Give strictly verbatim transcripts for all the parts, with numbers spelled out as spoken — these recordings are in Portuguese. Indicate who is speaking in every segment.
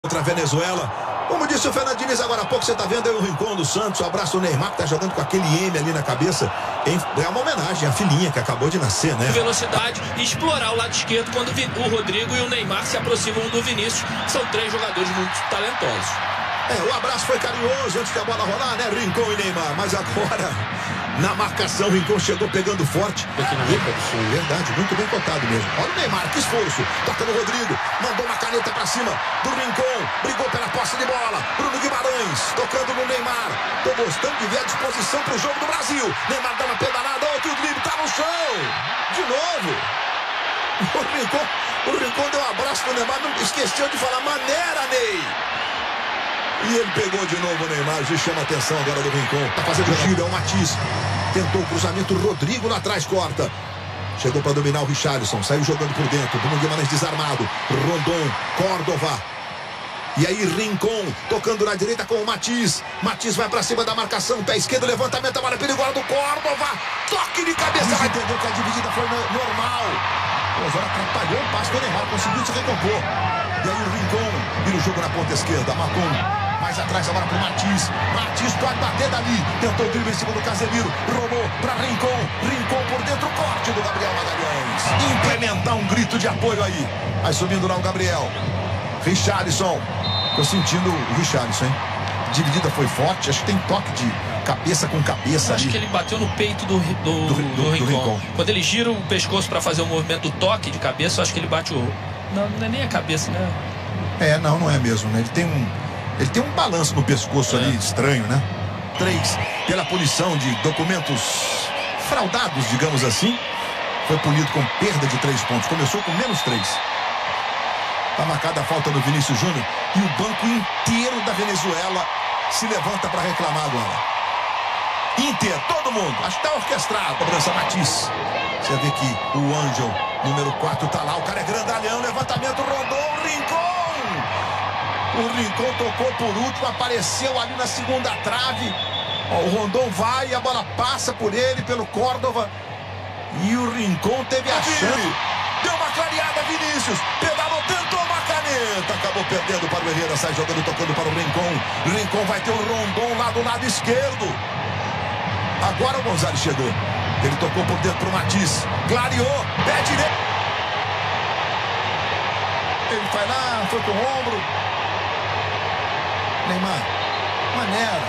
Speaker 1: Contra a Venezuela. Como disse o Fernando Diniz agora há pouco, você está vendo aí o Rincon do Santos, o abraço do Neymar, que está jogando com aquele M ali na cabeça. É uma homenagem à filhinha que acabou de nascer, né?
Speaker 2: Velocidade e explorar o lado esquerdo quando o Rodrigo e o Neymar se aproximam do Vinícius. São três jogadores muito talentosos.
Speaker 1: É, o abraço foi carinhoso antes da bola rolar, né? Rincon e Neymar. Mas agora, na marcação, o Rincon chegou pegando forte.
Speaker 2: Aqui na América do Sul.
Speaker 1: Verdade, muito bem cotado mesmo. Olha o Neymar, que esforço. Toca no Rodrigo, mandou uma caneta pra cima do Rincon. Brigou pela posse de bola. Bruno Guimarães, tocando no Neymar. Tô gostando de ver a disposição pro jogo do Brasil. Neymar dá uma pedalada, outro drible, tá no chão. De novo. O Rincon, o Rincon deu um abraço no Neymar, não esqueceu de falar maneira, Ney. E ele pegou de novo o Neymar, já chama a atenção agora do Rincon. Tá fazendo giro, é o Matias. Tentou o cruzamento, Rodrigo lá atrás corta. Chegou para dominar o Richarlison, saiu jogando por dentro. Bruno Guimarães desarmado. Rondon, Córdova. E aí Rincon tocando na direita com o Matias. Matias vai para cima da marcação, pé esquerdo, levantamento, a bola perigosa do Córdova. Toque de cabeça, vai entender que a dividida foi normal. O Osório atrapalhou o passe do Neymar, conseguiu se recompor. E aí o Rincon vira o jogo na ponta esquerda, Macon. Mais atrás agora pro Matias. Matias pode bater dali. Tentou o drible em cima do Casemiro. Roubou para Rincon. Rincon por dentro, corte do Gabriel Magalhães. Implementar um grito de apoio aí. Vai subindo lá o Gabriel. Richarlison. Tô sentindo o Richarlison, hein? A dividida foi forte. Acho que tem toque de cabeça com cabeça.
Speaker 2: Acho
Speaker 1: ali.
Speaker 2: que ele bateu no peito do, do, do, do, do, Rincon. do Rincon. Quando ele gira o pescoço para fazer o movimento do toque de cabeça, eu acho que ele bate o... Não, não é nem a cabeça, né?
Speaker 1: É, não, não é mesmo, né? Ele tem um... Ele tem um balanço no pescoço é. ali, estranho, né? Três, pela punição de documentos fraudados, digamos assim. Foi punido com perda de três pontos. Começou com menos três. Tá marcada a falta do Vinícius Júnior. E o banco inteiro da Venezuela se levanta para reclamar agora. Inter, todo mundo. Acho que tá orquestrado. Cobrança Matias. Você vê que o Ângel, número quatro, tá lá. O cara é grandalhão. Levantamento, Rondon, Rincon. O Rincon tocou por último, apareceu ali na segunda trave. Ó, o Rondon vai e a bola passa por ele, pelo Córdova. E o Rincon teve a chance. Deu uma clareada, Vinícius. Pedalou, tentou uma caneta. Acabou perdendo para o Herrera. Sai jogando, tocando para o Rincon. Rincon vai ter o Rondon lá do lado esquerdo. Agora o Gonzalez chegou. Ele tocou por dentro para o Matias. Clareou, pé direito. Ele vai lá, foi com o ombro. Neymar, maneira.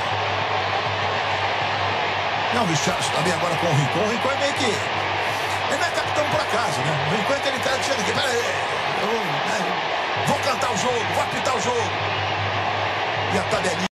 Speaker 1: Não, o Richarlison também agora com o Rincon. O Rincon é meio que... Ele não é capitão por acaso, né? O Rincon é aquele cara que chega aqui. Pera aí, eu, né, vou cantar o jogo, vou apitar o jogo. E a tabelinha...